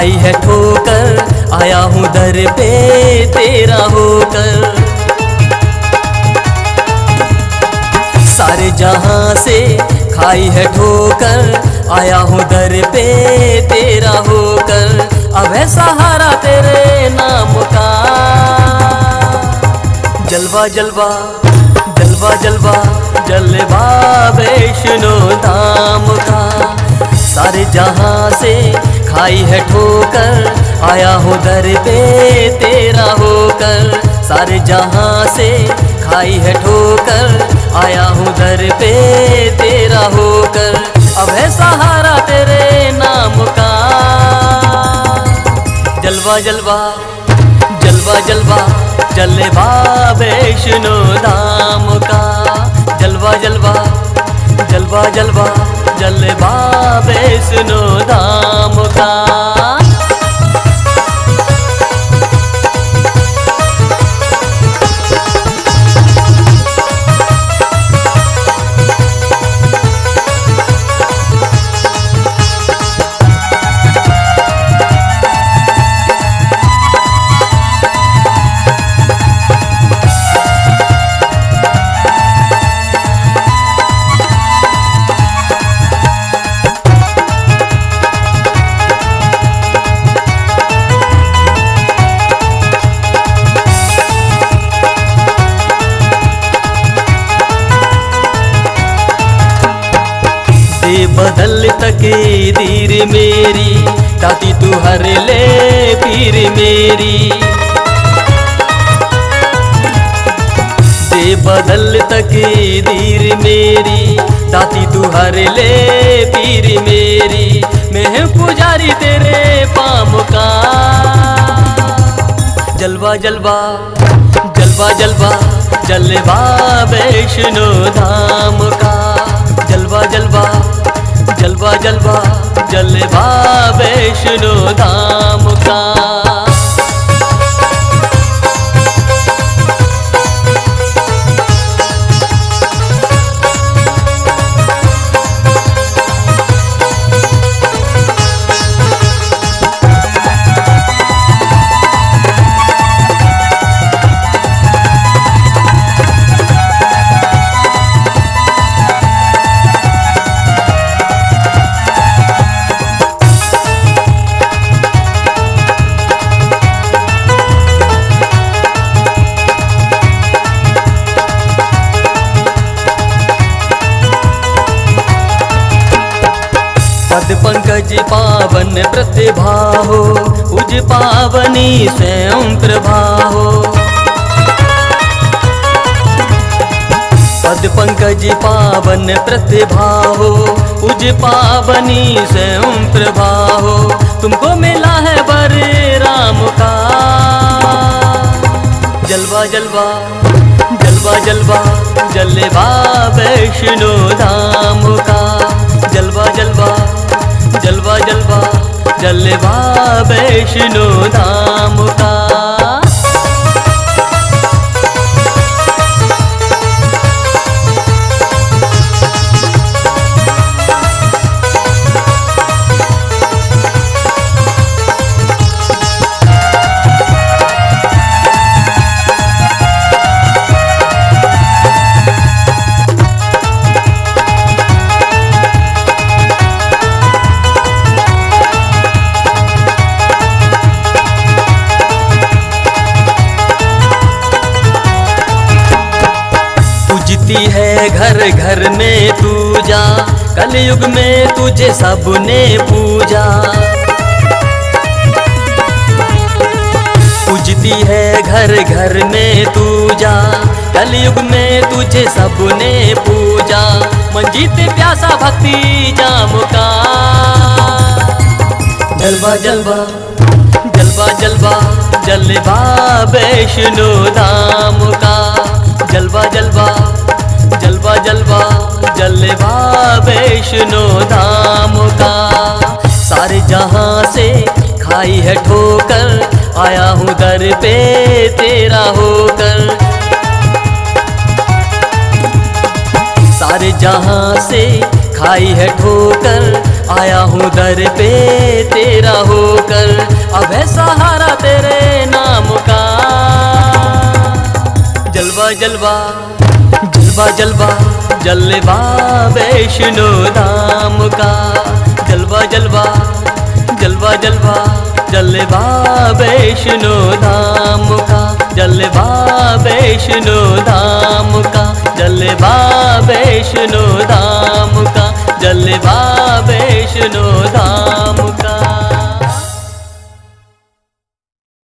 खाई है ठोकर, आया हूँ दर पे तेरा होकर। सारे जहां से खाई है ठोकर, आया हूँ दर पे तेरा होकर। अब है सहारा तेरे नाम का, जलवा जलवा जलवा जलवा जलवा वैष्णो धाम का। सारे जहां से खाई है ठोकर, आया हूँ दर पे तेरा होकर। सारे जहां से खाई है ठोकर, आया हूँ दर पे तेरा होकर। अब है सहारा तेरे नाम का, जलवा जलवा जलवा जलवा जलवा वैष्णो धाम का। जलवा जलवा जलवा जलवा जलवा वैष्णो धाम का। बदल तकदीर मेरी, ताती तू हर ले पीर मेरी। दे बदल तकदीर मेरी, ताती तू हर ले पीर मेरी। मैं हूँ पुजारी तेरे पाम का, जलवा जलवा जलवा जलवा जलवा वैष्णो धाम का। जलवा जलवा जलवा जलवा जलवा वैष्णो धाम का। पद पंकज पावन प्रतिभा हो, उज पावनी स्वयं प्रभा हो। पद पंकज पावन प्रतिभा हो, उज पावनी स्वयं प्रभा हो। तुमको मिला है वर राम का, जलवा जलवा जलवा जलवा जलवा वैष्णो धाम का। जलवा जलवा जलवा जलवा जलवा वैष्णो धाम का। है घर घर में पूजा, कलयुग में तुझे सबने पूजा। पूजती है घर घर में पूजा, कलयुग में तुझे सबने पूजा। मन जीते प्यासा भक्ति जाम का, जलवा जलवा जलवा जलवा जलवा वैष्णो धाम का। जलवा जलवा जलवा जलवा जलवा वैष्णो धाम का। सारे जहां से खाई है ठोकर, आया हूँ दर पे तेरा होकर। सारे जहां से खाई है ठोकर, आया हूँ दर पे तेरा होकर, अब है सहारा तेरे नाम का। जलवा जलवा जलवा जलवा जलवा वैष्णो धाम का, जलवा जलवा जलवा जलवा जलवा वैष्णो धाम का, जलवा वैष्णो धाम का, जलवा वैष्णो धाम का, जलवा वैष्णो धाम।